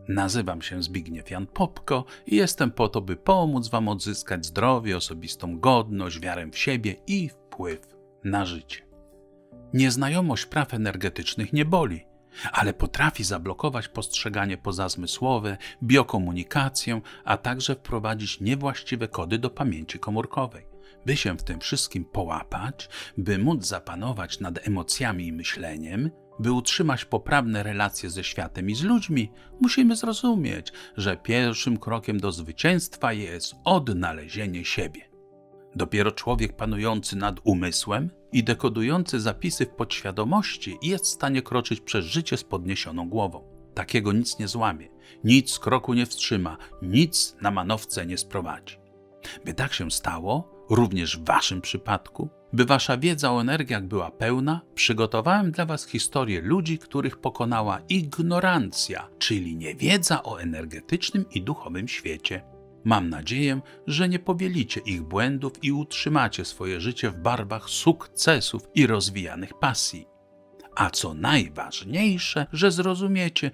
Nazywam się Zbigniew Jan Popko i jestem po to, by pomóc Wam odzyskać zdrowie, osobistą godność, wiarę w siebie i wpływ na życie. Nieznajomość praw energetycznych nie boli, ale potrafi zablokować postrzeganie pozazmysłowe, biokomunikację, a także wprowadzić niewłaściwe kody do pamięci komórkowej. By się w tym wszystkim połapać, by móc zapanować nad emocjami i myśleniem, by utrzymać poprawne relacje ze światem i z ludźmi, musimy zrozumieć, że pierwszym krokiem do zwycięstwa jest odnalezienie siebie. Dopiero człowiek panujący nad umysłem i dekodujący zapisy w podświadomości jest w stanie kroczyć przez życie z podniesioną głową. Takiego nic nie złamie, nic kroku nie wstrzyma, nic na manowce nie sprowadzi. By tak się stało, również w Waszym przypadku, by Wasza wiedza o energiach była pełna, przygotowałem dla Was historię ludzi, których pokonała ignorancja, czyli niewiedza o energetycznym i duchowym świecie. Mam nadzieję, że nie powielicie ich błędów i utrzymacie swoje życie w barwach sukcesów i rozwijanych pasji. A co najważniejsze, że zrozumiecie,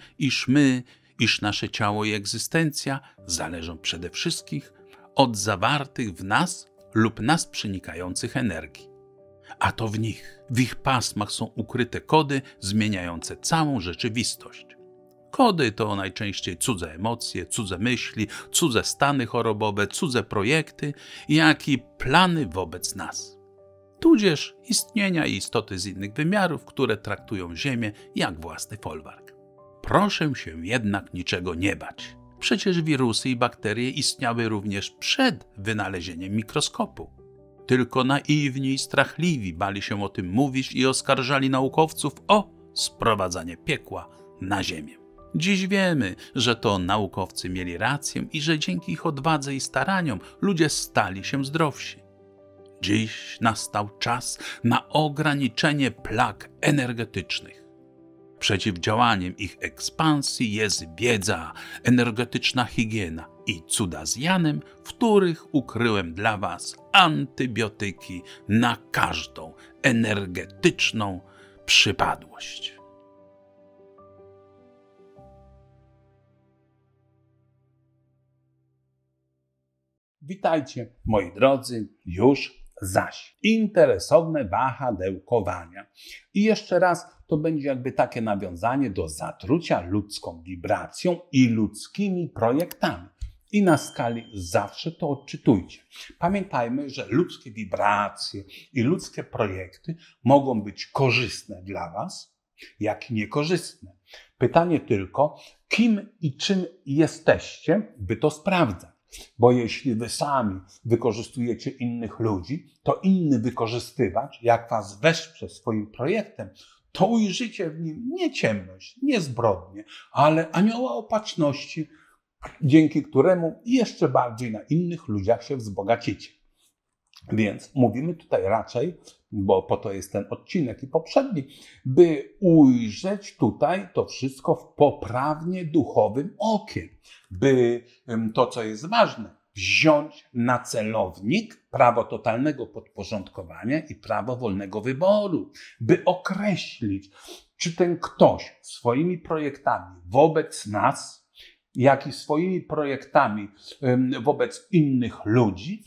iż nasze ciało i egzystencja zależą przede wszystkim od zawartych w nas lub nas przenikających energii. A to w ich pasmach są ukryte kody zmieniające całą rzeczywistość. Kody to najczęściej cudze emocje, cudze myśli, cudze stany chorobowe, cudze projekty, jak i plany wobec nas. Tudzież istnienia i istoty z innych wymiarów, które traktują Ziemię jak własny folwark. Proszę się jednak niczego nie bać. Przecież wirusy i bakterie istniały również przed wynalezieniem mikroskopu. Tylko naiwni i strachliwi bali się o tym mówić i oskarżali naukowców o sprowadzanie piekła na Ziemię. Dziś wiemy, że to naukowcy mieli rację i że dzięki ich odwadze i staraniom ludzie stali się zdrowsi. Dziś nastał czas na ograniczenie plag energetycznych. Przeciwdziałaniem ich ekspansji jest wiedza, energetyczna higiena i cuda z Janem, w których ukryłem dla Was antybiotyki na każdą energetyczną przypadłość. Witajcie, moi drodzy, już zaś. Interesowne wahadełkowania. I jeszcze raz, to będzie jakby takie nawiązanie do zatrucia ludzką wibracją i ludzkimi projektami. I na skali zawsze to odczytujcie. Pamiętajmy, że ludzkie wibracje i ludzkie projekty mogą być korzystne dla Was, jak i niekorzystne. Pytanie tylko, kim i czym jesteście, by to sprawdzać. Bo jeśli Wy sami wykorzystujecie innych ludzi, to inny wykorzystywacz, jak Was wesprze swoim projektem, to ujrzycie w nim nie ciemność, nie zbrodnię, ale anioła opatrzności, dzięki któremu jeszcze bardziej na innych ludziach się wzbogacicie. Więc mówimy tutaj raczej, bo po to jest ten odcinek i poprzedni, by ujrzeć tutaj to wszystko w poprawnie duchowym okiem, by to, co jest ważne, wziąć na celownik prawo totalnego podporządkowania i prawo wolnego wyboru, by określić, czy ten ktoś swoimi projektami wobec nas, jak i swoimi projektami wobec innych ludzi,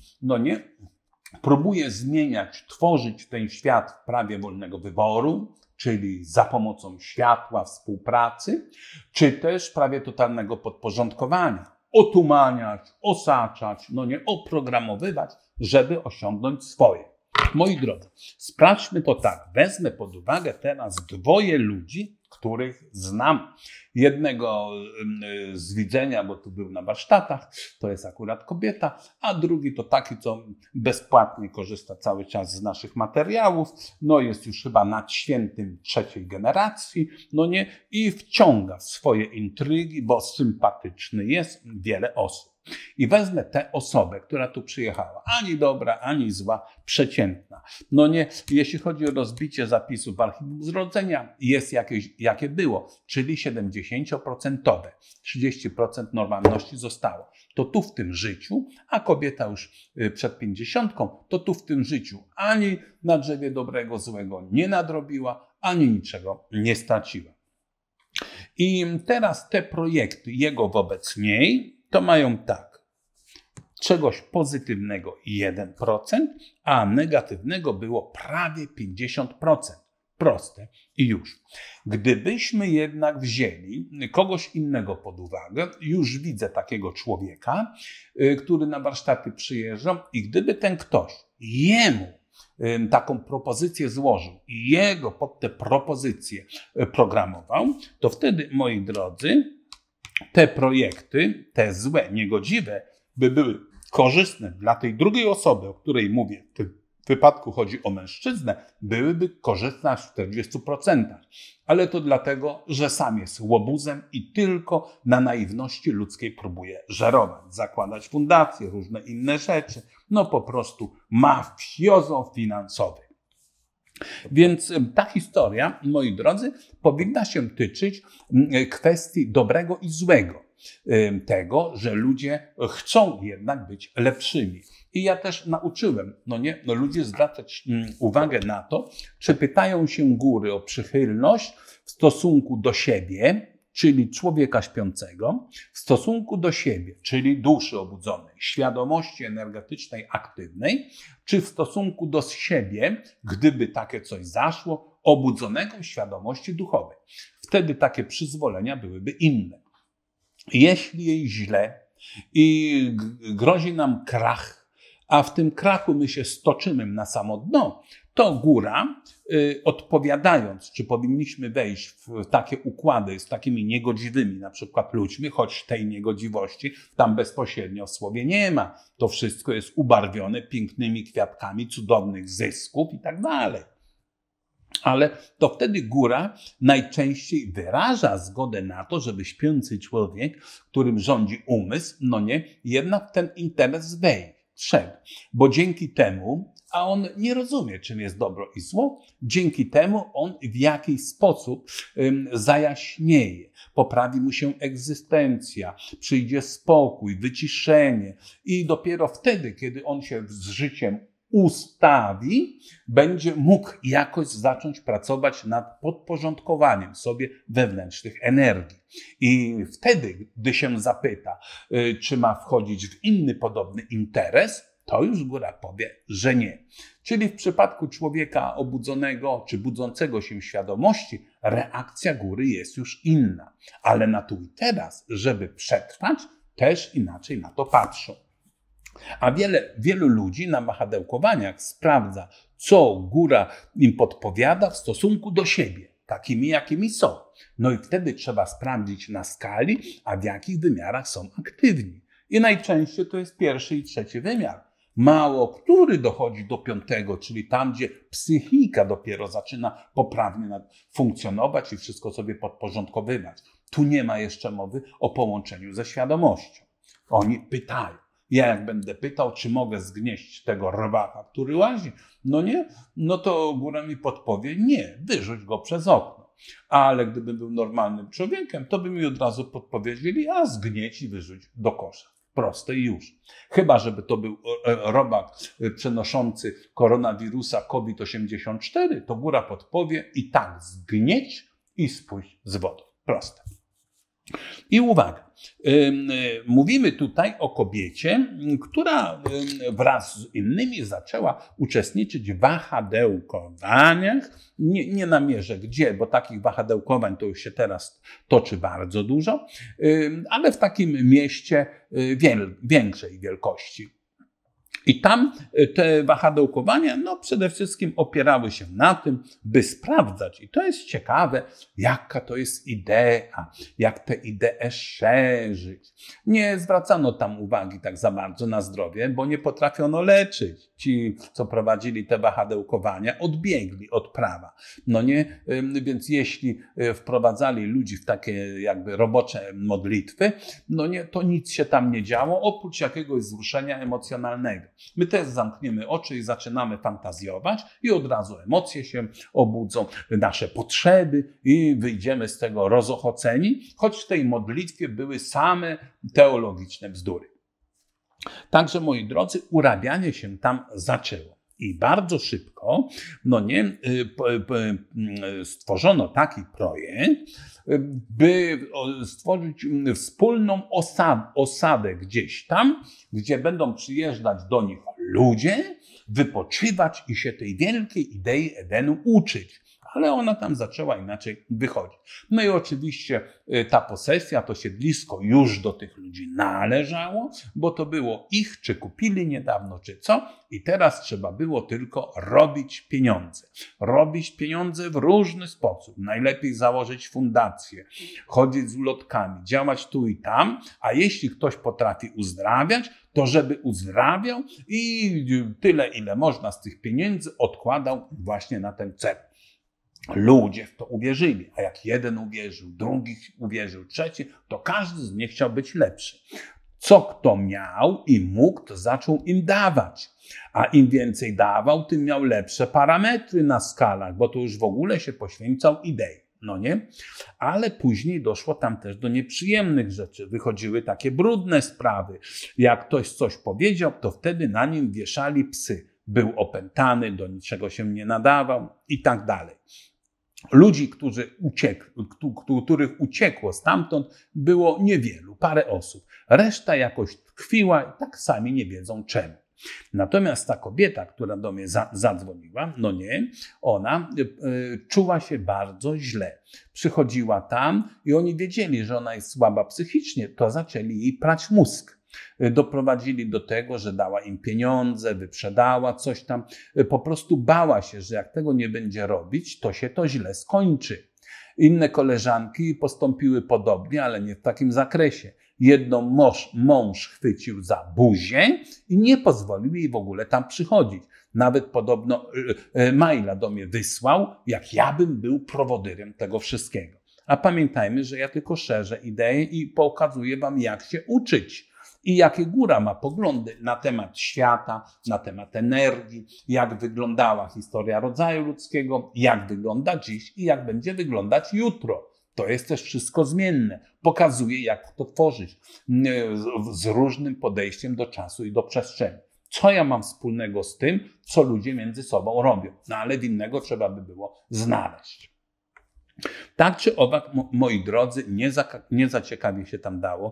próbuje zmieniać, tworzyć ten świat w prawie wolnego wyboru, czyli za pomocą światła, współpracy, czy też prawie totalnego podporządkowania. Otumaniać, osaczać, oprogramowywać, żeby osiągnąć swoje. Moi drodzy, sprawdźmy to tak. Wezmę pod uwagę teraz dwoje ludzi, których znam. Jednego z widzenia, bo tu był na warsztatach, to jest akurat kobieta, a drugi to taki, co bezpłatnie korzysta cały czas z naszych materiałów, jest już chyba nadświętym trzeciej generacji, i wciąga w swoje intrygi, bo sympatyczny jest wiele osób. I wezmę tę osobę, która tu przyjechała, ani dobra, ani zła, przeciętna. Jeśli chodzi o rozbicie zapisów w archiwum zrodzenia, jest jakieś, jakie było, czyli 70%. 30% normalności zostało. To tu w tym życiu, a kobieta już przed 50, to tu w tym życiu ani na drzewie dobrego, złego nie nadrobiła, ani niczego nie straciła. I teraz te projekty jego wobec niej to mają tak. Czegoś pozytywnego 1%, a negatywnego było prawie 50%. Proste i już. Gdybyśmy jednak wzięli kogoś innego pod uwagę, już widzę takiego człowieka, który na warsztaty przyjeżdża i gdyby ten ktoś jemu taką propozycję złożył i jego pod te propozycje programował, to wtedy, moi drodzy, te projekty, te złe, niegodziwe, by były korzystne dla tej drugiej osoby, o której mówię, w tym wypadku chodzi o mężczyznę, byłyby korzystne w 40%. Ale to dlatego, że sam jest łobuzem i tylko na naiwności ludzkiej próbuje żerować, zakładać fundacje, różne inne rzeczy. No po prostu mafiozo finansowy. Więc ta historia, moi drodzy, powinna się tyczyć kwestii dobrego i złego. Tego, że ludzie chcą jednak być lepszymi. I ja też nauczyłem, ludzie zwracać uwagę na to, czy pytają się góry o przychylność w stosunku do siebie, czyli człowieka śpiącego, w stosunku do siebie, czyli duszy obudzonej, świadomości energetycznej, aktywnej, czy w stosunku do siebie, gdyby takie coś zaszło, obudzonego świadomości duchowej. Wtedy takie przyzwolenia byłyby inne. Jeśli jej źle i grozi nam krach, a w tym krachu my się stoczymy na samo dno, to góra, odpowiadając, czy powinniśmy wejść w takie układy z takimi niegodziwymi na przykład ludźmi, choć tej niegodziwości tam bezpośrednio w słowie nie ma. To wszystko jest ubarwione pięknymi kwiatkami cudownych zysków i tak dalej. Ale to wtedy góra najczęściej wyraża zgodę na to, żeby śpiący człowiek, którym rządzi umysł, jednak w ten interes wszedł. Bo dzięki temu, a on nie rozumie, czym jest dobro i zło, dzięki temu on w jakiś sposób zajaśnieje, poprawi mu się egzystencja, przyjdzie spokój, wyciszenie i dopiero wtedy, kiedy on się z życiem ustawi, będzie mógł jakoś zacząć pracować nad podporządkowaniem sobie wewnętrznych energii. I wtedy, gdy się zapyta, czy ma wchodzić w inny podobny interes, to już góra powie, że nie. Czyli w przypadku człowieka obudzonego czy budzącego się świadomości, reakcja góry jest już inna. Ale na tu i teraz, żeby przetrwać, też inaczej na to patrzą. A wielu ludzi na wahadełkowaniach sprawdza, co góra im podpowiada w stosunku do siebie, takimi jakimi są. No i wtedy trzeba sprawdzić na skali, a w jakich wymiarach są aktywni. I najczęściej to jest 1. i 3. wymiar. Mało który dochodzi do 5., czyli tam, gdzie psychika dopiero zaczyna poprawnie funkcjonować i wszystko sobie podporządkowywać. Tu nie ma jeszcze mowy o połączeniu ze świadomością. Oni pytają. Ja jak będę pytał, czy mogę zgnieść tego rwaka, który łazi, no to góra mi podpowie, nie, wyrzuć go przez okno. Ale gdybym był normalnym człowiekiem, to by mi od razu podpowiedzieli, a zgnieć i wyrzuć do kosza. Proste i już. Chyba, żeby to był robak przenoszący koronawirusa COVID-84, to góra podpowie i tak zgnieć i spójrz z wodą. Proste. I uwaga, mówimy tutaj o kobiecie, która wraz z innymi zaczęła uczestniczyć w wahadełkowaniach. Nie namierzę gdzie, bo takich wahadełkowań to już się teraz toczy bardzo dużo, ale w takim mieście większej wielkości. I tam te wahadełkowania przede wszystkim opierały się na tym, by sprawdzać, i to jest ciekawe, jaka to jest idea, jak tę ideę szerzyć. Nie zwracano tam uwagi tak za bardzo na zdrowie, bo nie potrafiono leczyć. Ci, co prowadzili te wahadełkowania, odbiegli od prawa. Więc jeśli wprowadzali ludzi w takie jakby robocze modlitwy, to nic się tam nie działo, oprócz jakiegoś wzruszenia emocjonalnego. My też zamkniemy oczy i zaczynamy fantazjować i od razu emocje się obudzą, nasze potrzeby i wyjdziemy z tego rozochoceni, choć w tej modlitwie były same teologiczne bzdury. Także, moi drodzy, urabianie się tam zaczęło. I bardzo szybko, stworzono taki projekt, by stworzyć wspólną osadę gdzieś tam, gdzie będą przyjeżdżać do nich ludzie, wypoczywać i się tej wielkiej idei Edenu uczyć. Ale ona tam zaczęła inaczej wychodzić. No i oczywiście ta posesja, to siedlisko już do tych ludzi należało, bo to było ich, czy kupili niedawno, czy co. I teraz trzeba było tylko robić pieniądze. Robić pieniądze w różny sposób. Najlepiej założyć fundację, chodzić z ulotkami, działać tu i tam, a jeśli ktoś potrafi uzdrawiać, to żeby uzdrawiał i tyle, ile można z tych pieniędzy odkładał właśnie na ten cel. Ludzie w to uwierzyli, a jak jeden uwierzył, drugi uwierzył, trzeci, to każdy z nich chciał być lepszy. Co kto miał i mógł, to zaczął im dawać. A im więcej dawał, tym miał lepsze parametry na skalach, bo to już w ogóle się poświęcał idei. No nie? Ale później doszło tam też do nieprzyjemnych rzeczy. Wychodziły takie brudne sprawy. Jak ktoś coś powiedział, to wtedy na nim wieszali psy. Był opętany, do niczego się nie nadawał i tak dalej. Ludzi, których uciekło stamtąd, było niewielu, parę osób. Reszta jakoś tkwiła i tak sami nie wiedzą czemu. Natomiast ta kobieta, która do mnie zadzwoniła, ona czuła się bardzo źle. Przychodziła tam i oni wiedzieli, że ona jest słaba psychicznie, to zaczęli jej prać mózg. Doprowadzili do tego, że dała im pieniądze, wyprzedała coś tam. Po prostu bała się, że jak tego nie będzie robić, to się to źle skończy. Inne koleżanki postąpiły podobnie, ale nie w takim zakresie. Jedną mąż chwycił za buzię i nie pozwolił jej w ogóle tam przychodzić. Nawet podobno maila do mnie wysłał, jak ja bym był prowodyrem tego wszystkiego. A pamiętajmy, że ja tylko szerzę ideę i pokazuję wam, jak się uczyć. I jakie góra ma poglądy na temat świata, na temat energii, jak wyglądała historia rodzaju ludzkiego, jak wygląda dziś i jak będzie wyglądać jutro. To jest też wszystko zmienne. Pokazuje, jak to tworzyć z różnym podejściem do czasu i do przestrzeni. Co ja mam wspólnego z tym, co ludzie między sobą robią? No ale winnego trzeba by było znaleźć. Tak czy owak, moi drodzy, nie za ciekawie się tam dało.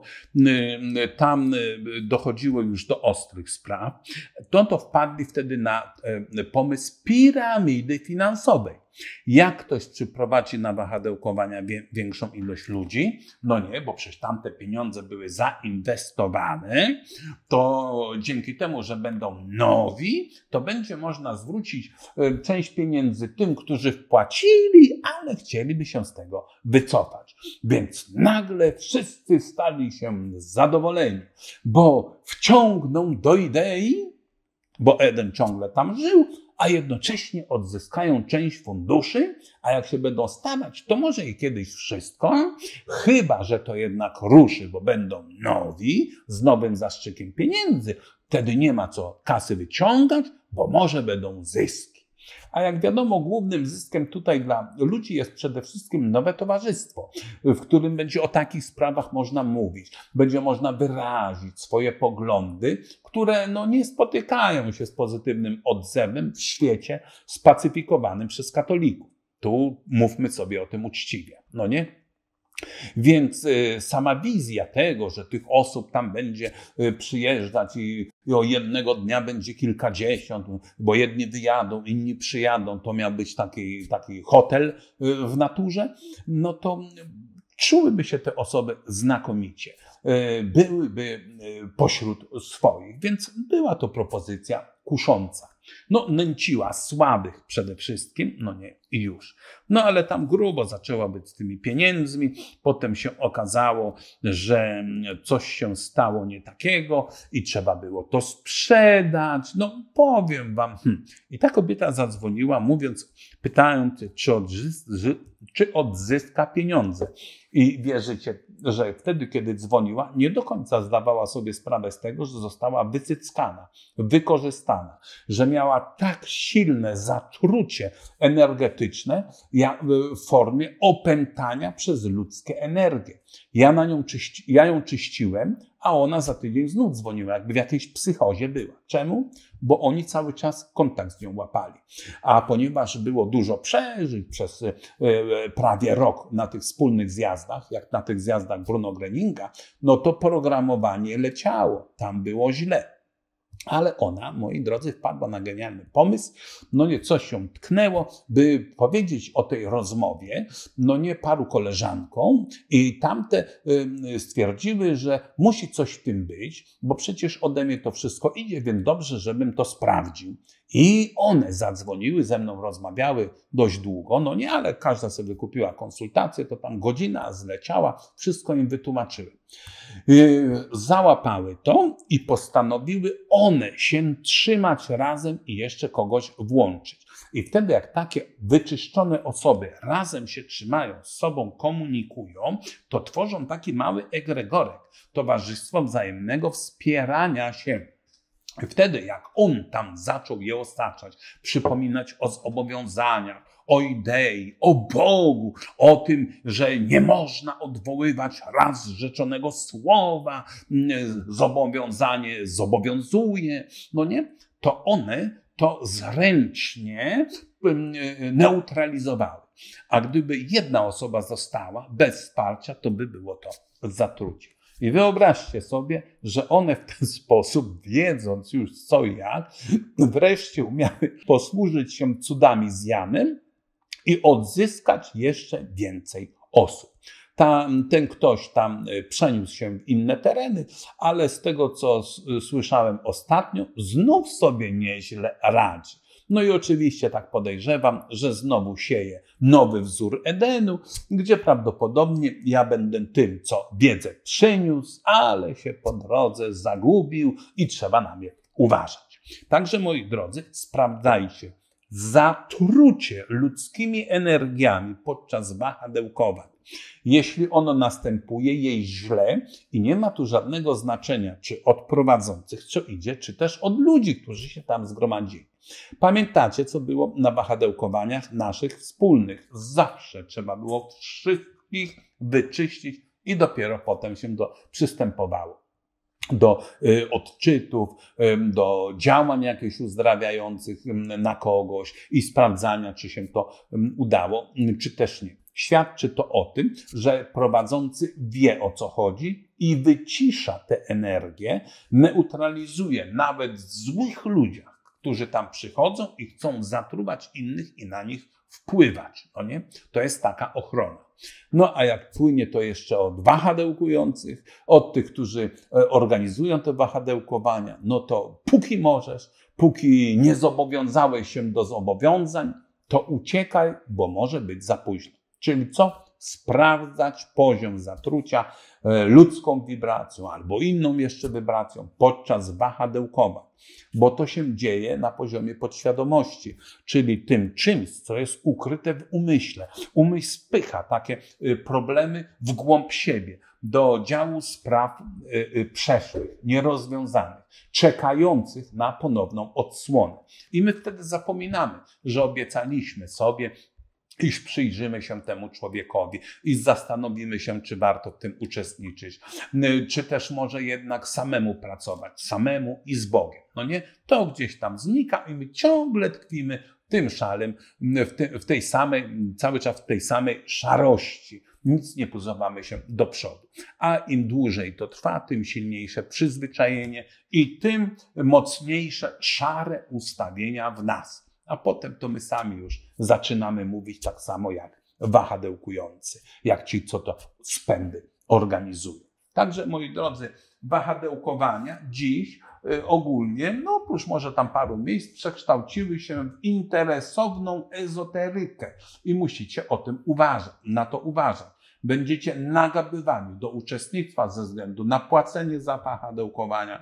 Tam dochodziło już do ostrych spraw. To wpadli wtedy na pomysł piramidy finansowej. Jak ktoś przyprowadzi na wahadełkowania większą ilość ludzi, bo przecież tamte pieniądze były zainwestowane, to dzięki temu, że będą nowi, to będzie można zwrócić część pieniędzy tym, którzy wpłacili, ale chcieliby się z tego wycofać. Więc nagle wszyscy stali się zadowoleni, bo wciągną do idei, bo Eden ciągle tam żył, a jednocześnie odzyskają część funduszy, a jak się będą starać, to może i kiedyś wszystko, chyba że to jednak ruszy, bo będą nowi, z nowym zastrzykiem pieniędzy. Wtedy nie ma co kasy wyciągać, bo może będą zyski. A jak wiadomo, głównym zyskiem tutaj dla ludzi jest przede wszystkim nowe towarzystwo, w którym będzie o takich sprawach można mówić. Będzie można wyrazić swoje poglądy, które nie spotykają się z pozytywnym odzewem w świecie spacyfikowanym przez katolików. Tu mówmy sobie o tym uczciwie, nie? Więc sama wizja tego, że tych osób tam będzie przyjeżdżać i o jednego dnia będzie kilkadziesiąt, bo jedni wyjadą, inni przyjadą, to miał być taki hotel w naturze, to czułyby się te osoby znakomicie. Byłyby pośród swoich, więc była to propozycja kusząca. Nęciła słabych przede wszystkim, i już. Ale tam grubo zaczęło być z tymi pieniędzmi, potem się okazało, że coś się stało nie takiego i trzeba było to sprzedać. Powiem wam. I ta kobieta zadzwoniła, pytając, czy odzyska pieniądze. I wierzycie, że wtedy, kiedy dzwoniła, nie do końca zdawała sobie sprawę z tego, że została wycyckana, wykorzystana, że miała tak silne zatrucie energetyczne w formie opętania przez ludzkie energie. Ja ją czyściłem, a ona za tydzień znów dzwoniła, jakby w jakiejś psychozie była. Czemu? Bo oni cały czas kontakt z nią łapali. A ponieważ było dużo przeżyć przez prawie rok na tych wspólnych zjazdach, jak na tych zjazdach Bruno Gröninga, no to programowanie leciało. Tam było źle. Ale ona, moi drodzy, wpadła na genialny pomysł, no nie, coś ją tknęło, by powiedzieć o tej rozmowie, no nie paru koleżankom i tamte stwierdziły, że musi coś w tym być, bo przecież ode mnie to wszystko idzie, więc dobrze, żebym to sprawdził. I one zadzwoniły, ze mną rozmawiały dość długo, no nie, ale każda sobie kupiła konsultację, to tam godzina zleciała, wszystko im wytłumaczyłem. Załapały to i postanowiły one się trzymać razem i jeszcze kogoś włączyć. I wtedy jak takie wyczyszczone osoby razem się trzymają, z sobą komunikują, to tworzą taki mały egregorek, towarzystwo wzajemnego wspierania się. Wtedy jak on tam zaczął je osaczać, przypominać o zobowiązaniach, o idei, o Bogu, o tym, że nie można odwoływać raz rzeczonego słowa, zobowiązanie zobowiązuje, no nie? To one to zręcznie neutralizowały. A gdyby jedna osoba została bez wsparcia, to by było to zatrucie. I wyobraźcie sobie, że one w ten sposób, wiedząc już co i jak, wreszcie umiały posłużyć się cudami z Janem i odzyskać jeszcze więcej osób. Ten ktoś tam przeniósł się w inne tereny, ale z tego, co słyszałem ostatnio, znów sobie nieźle radzi. No i oczywiście tak podejrzewam, że znowu sieje nowy wzór Edenu, gdzie prawdopodobnie ja będę tym, co wiedzę przyniósł, ale się po drodze zagubił i trzeba na mnie uważać. Także moi drodzy, sprawdzajcie. Zatrucie ludzkimi energiami podczas wahadełkowań. Jeśli ono następuje, jej źle i nie ma tu żadnego znaczenia, czy od prowadzących, co idzie, czy też od ludzi, którzy się tam zgromadzili. Pamiętacie, co było na wahadełkowaniach naszych wspólnych? Zawsze trzeba było wszystkich wyczyścić i dopiero potem się przystępowało do odczytów, do działań jakichś uzdrawiających na kogoś i sprawdzania, czy się to udało, czy też nie. Świadczy to o tym, że prowadzący wie, o co chodzi i wycisza tę energię, neutralizuje nawet w złych ludziach, którzy tam przychodzą i chcą zatruwać innych i na nich wpływać. No nie? To jest taka ochrona. No a jak płynie to jeszcze od wahadełkujących, od tych, którzy organizują te wahadełkowania, no to póki możesz, póki nie zobowiązałeś się do zobowiązań, to uciekaj, bo może być za późno. Czyli co? Sprawdzać poziom zatrucia ludzką wibracją albo inną jeszcze wibracją podczas wahadełkowań, bo to się dzieje na poziomie podświadomości, czyli tym czymś, co jest ukryte w umyśle. Umysł spycha takie problemy w głąb siebie, do działu spraw przeszłych, nierozwiązanych, czekających na ponowną odsłonę. I my wtedy zapominamy, że obiecaliśmy sobie, iż przyjrzymy się temu człowiekowi i zastanowimy się, czy warto w tym uczestniczyć, czy też może jednak samemu pracować, samemu i z Bogiem. No nie? To gdzieś tam znika i my ciągle tkwimy tym szalem, w tej samej, cały czas w tej samej szarości. Nic nie posuwamy się do przodu. A im dłużej to trwa, tym silniejsze przyzwyczajenie i tym mocniejsze szare ustawienia w nas. A potem to my sami już zaczynamy mówić tak samo jak wahadełkujący, jak ci, co to spędy organizują. Także, moi drodzy, wahadełkowania dziś ogólnie, no oprócz może tam paru miejsc, przekształciły się w interesowną ezoterykę i musicie o tym uważać, na to uważać. Będziecie nagabywani do uczestnictwa ze względu na płacenie za wahadełkowania,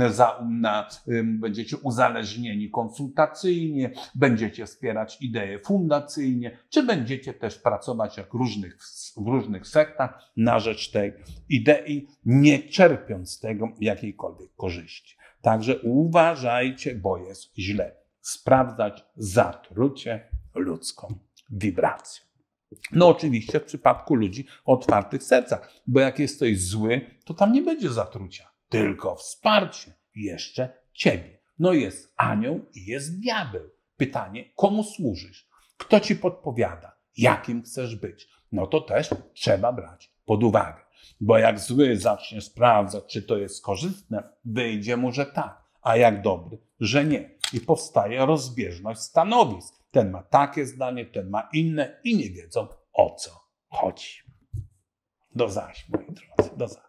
będziecie uzależnieni konsultacyjnie, będziecie wspierać idee fundacyjnie, czy będziecie też pracować jak w różnych sektach na rzecz tej idei, nie czerpiąc z tego jakiejkolwiek korzyści. Także uważajcie, bo jest źle. Sprawdzać zatrucie ludzką wibracją. No oczywiście w przypadku ludzi o otwartych sercach, bo jak jesteś zły, to tam nie będzie zatrucia, tylko wsparcie jeszcze ciebie. No jest anioł i jest diabeł. Pytanie, komu służysz? Kto ci podpowiada? Jakim chcesz być? No to też trzeba brać pod uwagę. Bo jak zły zacznie sprawdzać, czy to jest korzystne, wyjdzie mu, że tak, a jak dobry, że nie. I powstaje rozbieżność stanowisk. Ten ma takie zdanie, ten ma inne i nie wiedzą, o co chodzi. Do zaś, moi drodzy, do zaś.